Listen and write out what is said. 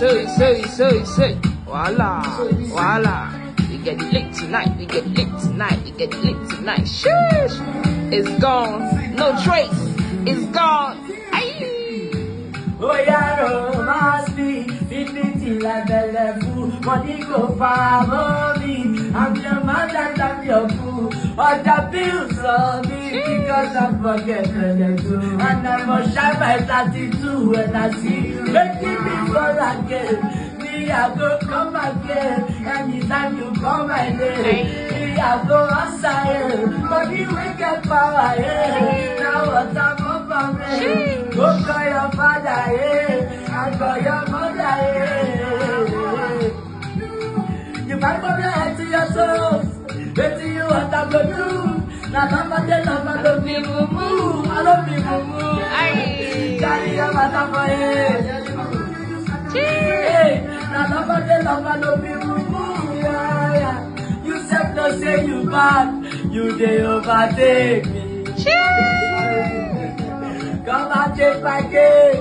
say. Voila. We get lit tonight. We get lit tonight. Shush. It's gone. No trace. It's gone. Oh yeah, romance me, dignity like belleful, money go far me. I'm your man and I'm your fool. All the bills on me because I forget belleful. And I must shine my 32 when I see you. Making me for again. Me I go come again. Anytime you call my name. Me I go outside. Money we get power. Now what I'm over me. Go call your father, I call your mother, You might put your head to your toes. Wait till you what I'm gonna do. Now I don't be moo. I don't be moo. Carry your mother for it. Now I don't be moo. You said no say you bad. You they overtake me. Come and take my game.